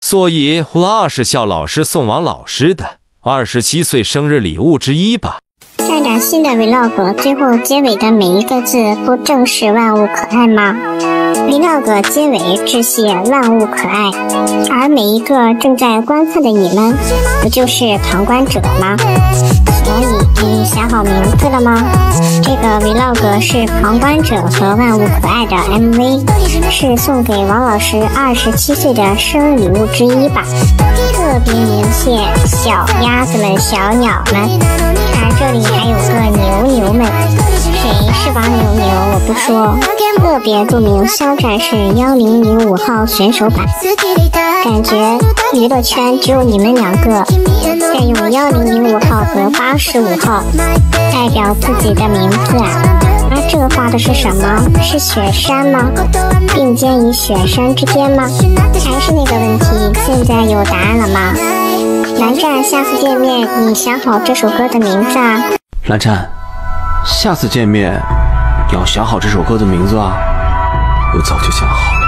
所以那是肖老师送王老师的27岁生日礼物之一吧。 下载新的 vlog， 最后结尾的每一个字不正是万物可爱吗？ vlog 结尾致谢万物可爱，而每一个正在观看的你们，不就是旁观者吗？所以你想好名字了吗？这个 vlog 是旁观者和万物可爱的 MV， 是送给王老师27岁的生日礼物之一吧。特别鸣谢小鸭子们、小鸟们，而这里还有个牛们，谁是王牛？我不说。特别注明肖战是1005号选手版，感觉娱乐圈只有你们两个在用1005号和85号代表自己的名字啊。而这个画的是什么？是雪山吗？并肩于雪山之间吗？还是那个问题，现在有答案了吗？蓝湛，下次见面你想好这首歌的名字啊？ 蓝湛，下次见面要想好这首歌的名字啊。我早就想好了。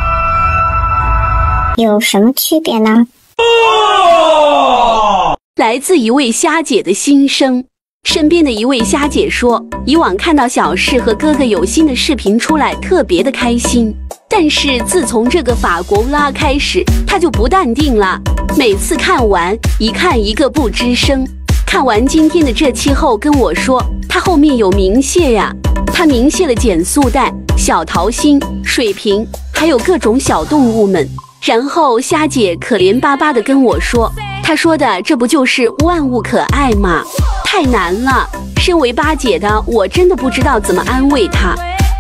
有什么区别呢？ 来自一位虾姐的心声。身边的一位虾姐说，以往看到小事和哥哥有新的视频出来特别的开心，但是自从这个法国vlog开始，他就不淡定了，每次看完一看一个不吱声。看完今天的这期后跟我说，他后面有明谢呀，他明谢了减速带、小桃心、水瓶，还有各种小动物们。然后虾姐可怜巴巴的跟我说，她说的这不就是万物可爱吗？太难了，身为八姐的我真的不知道怎么安慰她。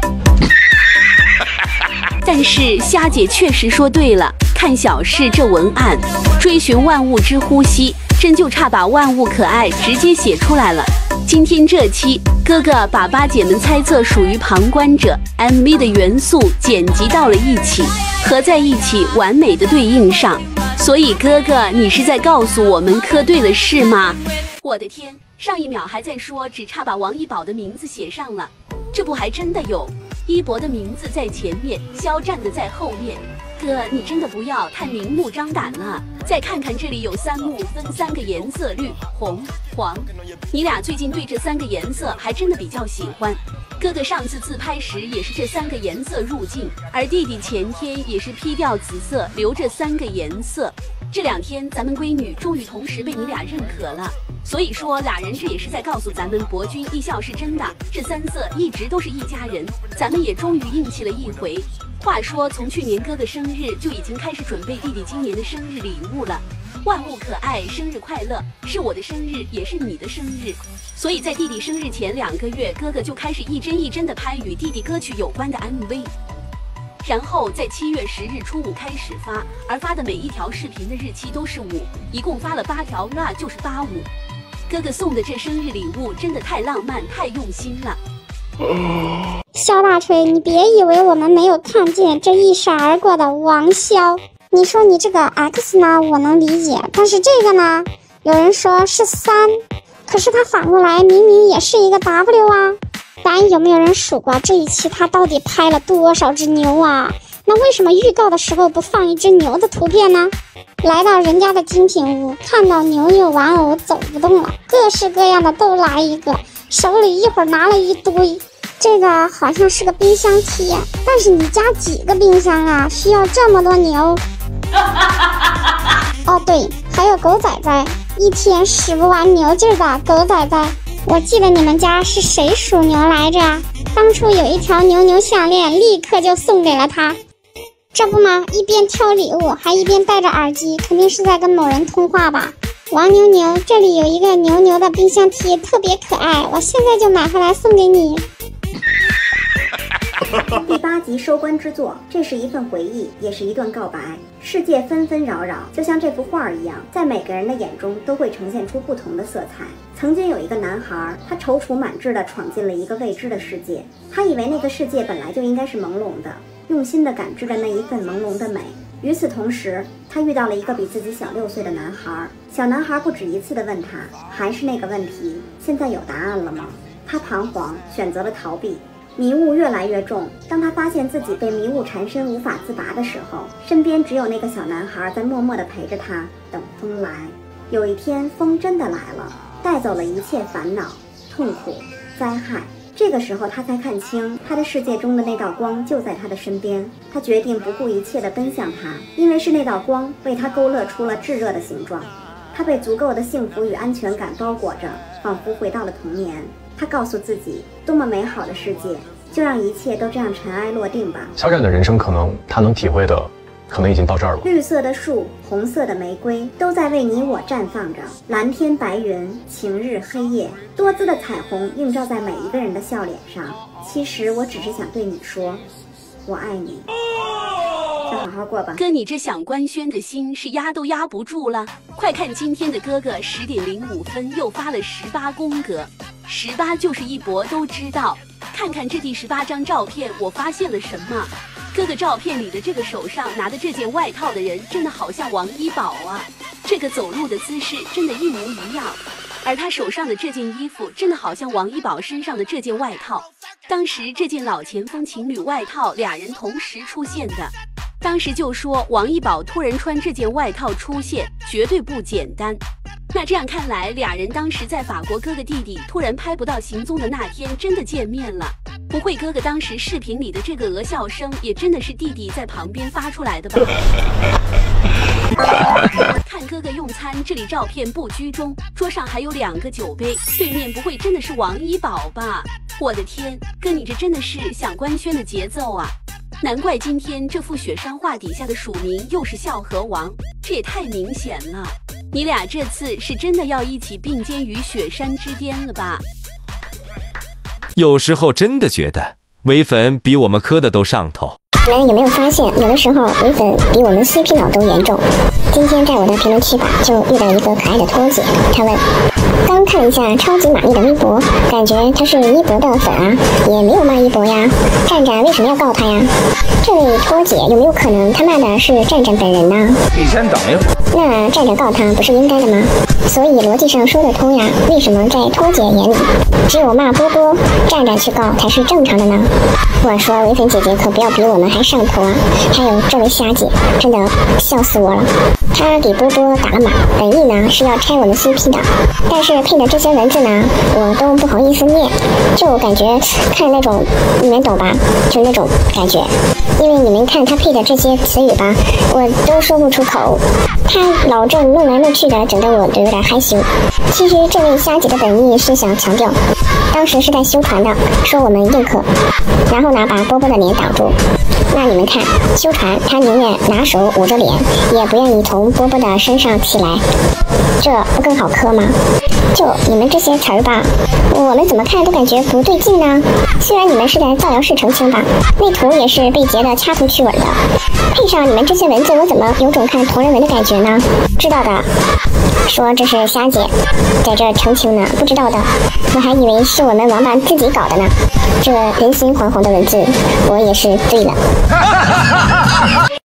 但是虾姐确实说对了，看小事这文案，追寻万物之呼吸，真就差把万物可爱直接写出来了。今天这期哥哥把八姐们猜测属于旁观者 MV 的元素剪辑到了一起，合在一起完美的对应上。所以哥哥，你是在告诉我们磕对了是吗？我的天，上一秒还在说只差把王一宝的名字写上了，这不还真的有一博的名字在前面，肖战的在后面。哥，你真的不要太明目张胆了。再看看这里有3幕，分3个颜色，绿、红、黄。你俩最近对这3个颜色还真的比较喜欢。哥哥上次自拍时也是这3个颜色入镜，而弟弟前天也是 P 掉紫色，留着3个颜色。这2天咱们闺女终于同时被你俩认可了。所以说俩人这也是在告诉咱们博君一笑是真的，这3色一直都是一家人，咱们也终于硬气了一回。话说从去年哥哥生日就已经开始准备弟弟今年的生日礼物了。万物可爱，生日快乐，是我的生日也是你的生日，所以在弟弟生日前2个月，哥哥就开始一帧一帧的拍与弟弟歌曲有关的 MV， 然后在7月10日初5开始发，而发的每一条视频的日期都是5，一共发了8条，那就是85。哥哥送的这生日礼物真的太浪漫太用心了。 肖大锤，你别以为我们没有看见这一闪而过的王骁。你说你这个 X 呢，我能理解，但是这个呢，有人说是3，可是它反过来明明也是一个 W 啊。咱有没有人数过这一期他到底拍了多少只牛啊？那为什么预告的时候不放一只牛的图片呢？来到人家的精品屋，看到牛牛玩偶走不动了，各式各样的都来一个，手里一会儿拿了一堆。这个好像是个冰箱贴，但是你家几个冰箱啊？需要这么多牛？哦对，还有狗仔仔，一天使不完牛劲的狗仔仔。我记得你们家是谁属牛来着？当初有一条牛牛项链，立刻就送给了他。这不吗？一边挑礼物，还一边戴着耳机，肯定是在跟某人通话吧。王牛牛，这里有一个牛牛的冰箱贴，特别可爱，我现在就买回来送给你。 第8集收官之作，这是一份回忆，也是一段告白。世界纷纷扰扰，就像这幅画一样，在每个人的眼中都会呈现出不同的色彩。曾经有一个男孩，他踌躇满志地闯进了一个未知的世界，他以为那个世界本来就应该是朦胧的，用心地感知着那一份朦胧的美。与此同时，他遇到了一个比自己小6岁的男孩。小男孩不止一次地问他，还是那个问题，现在有答案了吗？他彷徨，选择了逃避。 迷雾越来越重。当他发现自己被迷雾缠身无法自拔的时候，身边只有那个小男孩在默默地陪着他，等风来。有一天，风真的来了，带走了一切烦恼、痛苦、灾害。这个时候，他才看清他的世界中的那道光就在他的身边。他决定不顾一切地奔向他，因为是那道光为他勾勒出了炙热的形状。他被足够的幸福与安全感包裹着，仿佛回到了童年。他告诉自己，多么美好的世界，就让一切都这样尘埃落定吧。 小冉的人生可能他能体会的，可能已经到这儿了。 绿色的树，红色的玫瑰，都在为你我绽放着。蓝天白云，晴日黑夜，多姿的彩虹映照在每一个人的笑脸上。其实我只是想对你说，我爱你。就好好过吧。 哥，你这想官宣的心是压都压不住了。快看今天的哥哥10点05分又发了18宫格，18就是一博都知道。看看这第18张照片，我发现了什么？哥哥照片里的这个手上拿的这件外套的人，真的好像王一宝啊！这个走路的姿势真的一模一样，而他手上的这件衣服，真的好像王一宝身上的这件外套。当时这件老前锋情侣外套，俩人同时出现的。当时就说王一宝突然穿这件外套出现，绝对不简单。那这样看来，俩人当时在法国哥哥弟弟突然拍不到行踪的那天，真的见面了。不会哥哥当时视频里的这个鹅笑声，也真的是弟弟在旁边发出来的吧？看哥哥用餐，这里照片不居中，桌上还有2个酒杯，对面不会真的是王一宝吧？我的天，哥你这真的是想官宣的节奏啊！难怪今天这幅雪山画底下的署名又是笑和王，这也太明显了。你俩这次是真的要一起并肩于雪山之巅了吧？ 有时候真的觉得唯粉比我们磕的都上头。 你们有没有发现，有的时候唯粉比我们 CP 脑都严重？今天在我的评论区吧，就遇到一个可爱的托姐，她问：刚看了一下超级玛丽的微博，感觉她是一博的粉啊，也没有骂一博呀，战战为什么要告她呀？这位托姐有没有可能她骂的是战战本人呢？ 你先等一会儿。 那战战告她不是应该的吗？所以逻辑上说得通呀，为什么在托姐眼里，只有骂波波，战战去告才是正常的呢？我说唯粉姐姐可不要比我们还上头啊！还有这位虾姐，真的笑死我了。她给波波打了码，本意呢是要拆我们 CP 的，但是配的这些文字呢，我都不好意思念，就感觉看那种，你们懂吧？就那种感觉。因为你们看她配的这些词语吧，我都说不出口。她老这弄来弄去的，整得我都有点害羞。其实这位虾姐的本意是想强调，当时是在修传的，说我们硬核，然后呢把波波的脸挡住。那你们看，修传他宁愿拿手捂着脸，也不愿意从波波的身上起来，这不更好磕吗？就你们这些词儿吧，我们怎么看都感觉不对劲呢。虽然你们是在造谣式澄清吧，那图也是被截的掐图去尾的，配上你们这些文字，我怎么有种看同人文的感觉呢？知道的说这是虾姐在这澄清呢，不知道的我还以为是我们王八自己搞的呢。这人心惶惶的文字，我也是醉了。